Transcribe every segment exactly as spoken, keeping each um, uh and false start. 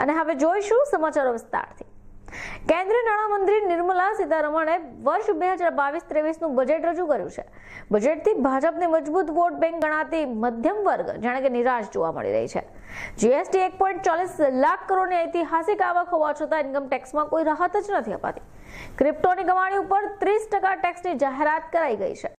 અને હવે જોઈશું સમાચારો વિસ્તારથી। કેન્દ્રીય નાણામંત્રી નિર્મલા સીતારમણે વર્ષ બે હજાર બાવીસ ત્રેવીસ નું બજેટ રજૂ કર્યું છે। બજેટથી ભાજપની મજબૂત વોટ બેંક ગણાતી મધ્યમ વર્ગ જાણે કે નિરાશ જોવા મળી રહી છે। જીએસટી એક પોઈન્ટ ચાલીસ લાખ કરોડની ઐતિહાસિક આવક હોવા છતાં ઇન્કમ ટેક્સમાં કોઈ રાહત જ નથી અપાતી। ક્રિપ્ટોની કમાણી ઉપર ત્રીસ ટકા ટેક્સની જાહેરાત કરાઈ ગઈ છે।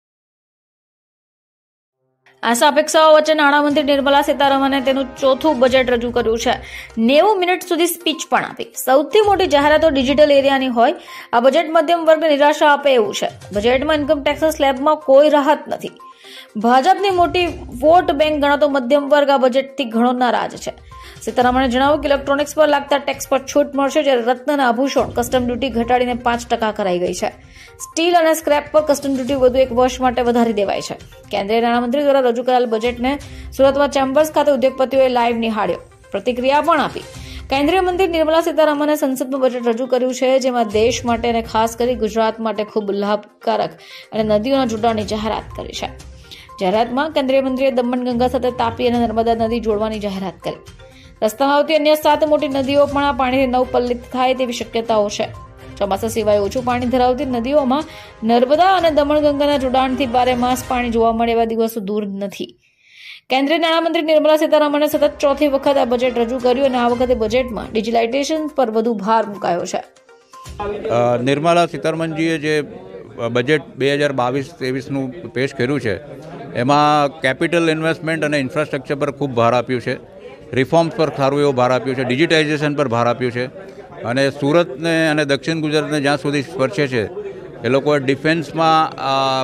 આશા અપેક્ષાઓ વચ્ચે નાણામંત્રી નિર્મલા સીતારમણે તેનું ચોથું બજેટ રજૂ કર્યું છે। નેવું મિનિટ સુધી સ્પીચ પણ આપી। સૌથી મોટી જાહેરાતો ડિજિટલ એરિયાની હોય। આ બજેટ મધ્યમ વર્ગને નિરાશા આપે એવું છે। બજેટમાં ઇન્કમ ટેક્સ સ્લેબમાં કોઈ રાહત નથી। ભાજપની મોટી વોટ બેંક ગણાતો મધ્યમ વર્ગ આ બજેટથી ઘણો નારાજ છે। સીતારમણે જણાવ્યું કે ઇલેક્ટ્રોનિક્સ પર લાગતા ટેક્સ પર છૂટ મળશે, જ્યારે રત્ન અને આભૂષણ કસ્ટમ ડ્યુટી ઘટાડીને પાંચ ટકા કરાઈ ગઈ છે। સ્ટીલ અને સ્ક્રેપ પર કસ્ટમ ડ્યુટી વધુ એક વર્ષ માટે વધારી દેવાય છે। કેન્દ્રીય નાણામંત્રી દ્વારા રજૂ કરાયેલ બજેટને સુરતમાં ચેમ્બર્સ ખાતે ઉદ્યોગપતિઓએ લાઈવ નિહાળ્યો, પ્રતિક્રિયા પણ આપી। કેન્દ્રીય મંત્રી નિર્મલા સીતારમણે સંસદમાં બજેટ રજૂ કર્યું છે, જેમાં દેશ માટે અને ખાસ કરી ગુજરાત માટે ખૂબ લાભકારક અને નદીઓના જોડાણની જાહેરાત કરી છે। જાહેરાતમાં કેન્દ્રીય મંત્રીએ દમણ ગંગા સાથે તાપી અને નર્મદા નદી જોડવાની જાહેરાત કરી। રસ્તામાં આવતી અન્ય સાત મોટી નદીઓ પણ આ પાણીથી નવપલ્લિત થાય તેવી શક્યતાઓ છે। ચોમાસા સિવાય ઓછું પાણી ધરાવતી નદીઓમાં નર્મદા અને દમણ ગંગાના જોડાણથી બારે માસ પાણી જોવા મળે એવા દિવસો દૂર નથી। કેન્દ્રીય નાણામંત્રી નિર્મલા સીતારમણે સતત ચોથી વખત આ બજેટ રજૂ કર્યું અને આ વખતે બજેટમાં ડિજિટાઇઝેશન પર વધુ ભાર મુકાયો છે। નિર્મલા સીતારમણજીએ જે બજેટ બે હજાર બાવીસ ત્રેવીસનું પેશ કર્યું છે, એમાં કેપિટલ ઇન્વેસ્ટમેન્ટ અને ઇન્ફ્રાસ્ટ્રક્ચર પર ખૂબ ભાર આપ્યું છે। રિફોર્મ્સ પર સારું એવો ભાર આપ્યો છે। ડિજિટાઇઝેશન પર ભાર આપ્યો છે અને સુરતને અને દક્ષિણ ગુજરાતને જ્યાં સુધી સ્પર્શે છે એ લોકોએ ડિફેન્સમાં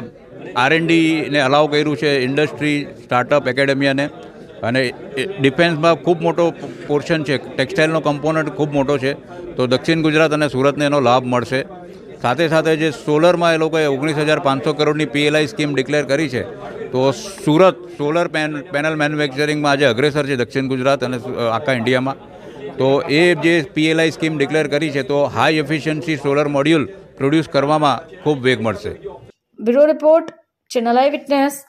આર એન્ડ ડીને અલાઉ કર્યું છે, ઇન્ડસ્ટ્રી, સ્ટાર્ટઅપ, એકેડેમિયાને, અને ડિફેન્સમાં ખૂબ મોટો પોર્શન છે, ટેક્સટાઇલનો કમ્પોનન્ટ ખૂબ મોટો છે, તો દક્ષિણ ગુજરાત અને સુરતને એનો લાભ મળશે। સાથે સાથે જે સોલરમાં એ લોકોએ ઓગણીસ હજાર પાંચસો કરોડની પીએલઆઈ સ્કીમ ડિક્લેર કરી છે, તો સુરત સોલર પેન પેનલ મેન્યુફેક્ચરિંગમાં આજે અગ્રેસર છે દક્ષિણ ગુજરાત અને આખા ઇન્ડિયામાં। તો એ જે પીએલઆઈ સ્કીમ ડિક્લેર કરી છે, તો high efficiency solar module produce કરવામાં ખૂબ વેગ મળશે। Bureau report, channel I witness.